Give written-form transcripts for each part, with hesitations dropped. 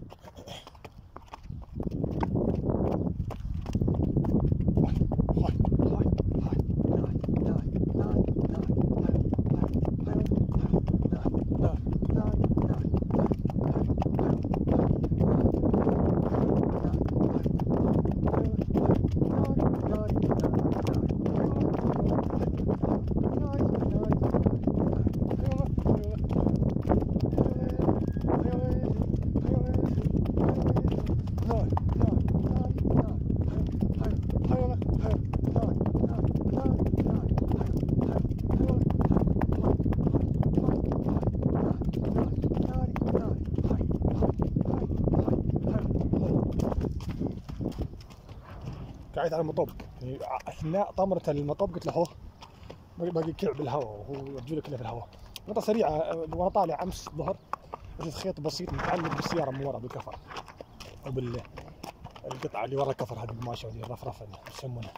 قاعد على المطب، يعني اثناء طمرة المطب قلت له هو باقي كعب بالهواء وهو رجوله كلها في الهواء. نقطة سريعة، وانا طالع امس الظهر وجدت خيط بسيط متعلق بالسيارة من ورا بالكفر او بالقطعة اللي ورا الكفر، هذه القماشة ودي الرفرفة اللي يسمونها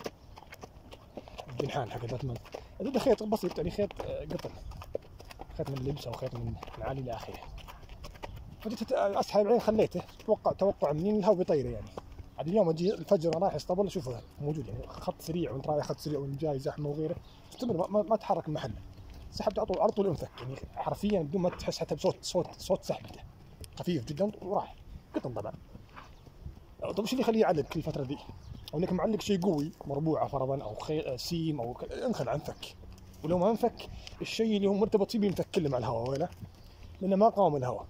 الجنحان حق باتمان. هذا خيط بسيط، يعني خيط قطن، خيط من اللبس او خيط من العالي الى اخره. فجيت اسحب عليه خليته، توقع مني الهواء بيطيره يعني. عاد اليوم اجي الفجر وانا رايح اسطبل اشوفه موجود، يعني خط سريع وانت رايح خط سريع وانت جاي زحمه وغيره، استمر ما تحرك من محله. سحبت على طول انفك، يعني حرفيا بدون ما تحس حتى بصوت سحبته خفيف جدا وراح قطن. طبعا طيب ايش اللي يخليه يعلق كل الفتره ذي؟ او انك معلق شيء قوي، مربوعه فرضا او سيم او انخلع انفك، ولو ما انفك الشيء اللي هو مرتبط فيه بينفك كله مع الهواء ولا، لانه ما قاوم الهواء،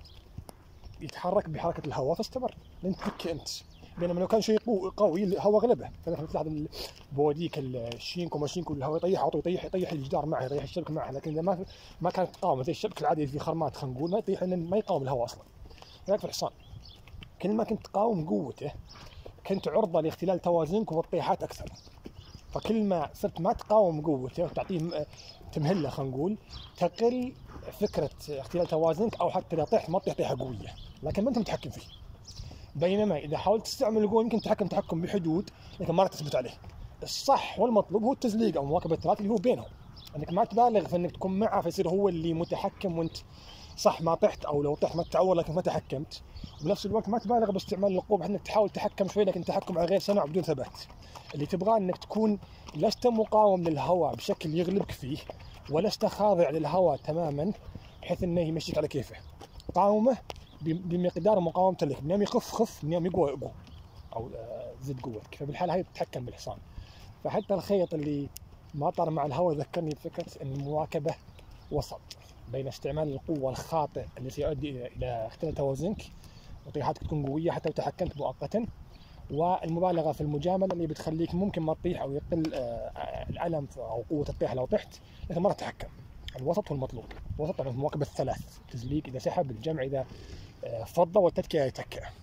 يتحرك بحركه الهواء فاستمر لين تفك انت. بينما لو كان شيء قوي الهواء غلبه، فمثلا تلاحظ البواديك الشينكو ماشينكو الهواء يطيح على طول، يطيح الجدار معه، يطيح الشبكه معه. لكن اذا ما كانت تقاوم زي الشبكه العاديه اللي في خرمات خلينا نقول، ما يطيح لان ما يقاوم الهواء اصلا. كذلك في الحصان، كل ما كنت تقاوم قوته كنت عرضه لاختلال توازنك وتطيحات اكثر. فكل ما صرت ما تقاوم قوته وتعطيه تمهله خلينا نقول، تقل فكره اختلال توازنك، او حتى اذا طيحت ما تطيح طيحه قويه لكن ما انت متحكم فيه. بينما اذا حاولت تستعمل القوه يمكن تحكم بحدود لكن ما راح تثبت عليه. الصح والمطلوب هو التزليق او مواكبه الثلاث اللي هو بينهم، انك ما تبالغ في انك تكون معه فيصير هو اللي متحكم وانت صح ما طحت، او لو طحت ما تعور لكن ما تحكمت. وبنفس الوقت ما تبالغ باستعمال القوه بحيث انك تحاول تتحكم شوي لكن تحكم على غير سنع بدون ثبات. اللي تبغاه انك تكون لست مقاوم للهواء بشكل يغلبك فيه، ولست خاضع للهواء تماما بحيث انه يمشيك على كيفه. قاومه بمقدار مقاومته لك، من يوم يخف خف، من يوم يقوى اقوى، او زد قوتك. فبالحاله هاي تتحكم بالحصان. فحتى الخيط اللي ما طار مع الهواء ذكرني بفكره ان المواكبه وسط بين استعمال القوه الخاطئ اللي سيؤدي الى اختلال توازنك وطيحاتك تكون قويه حتى لو تحكمت مؤقتا، والمبالغه في المجامله اللي بتخليك ممكن ما تطيح او يقل الالم او قوه الطيح لو طحت لكن ما راح تتحكم. الوسط هو المطلوب، الوسط طبعا مواكبه الثلاث، تزليق اذا سحب، الجمع اذا فضه، والتتكئه يتكئ.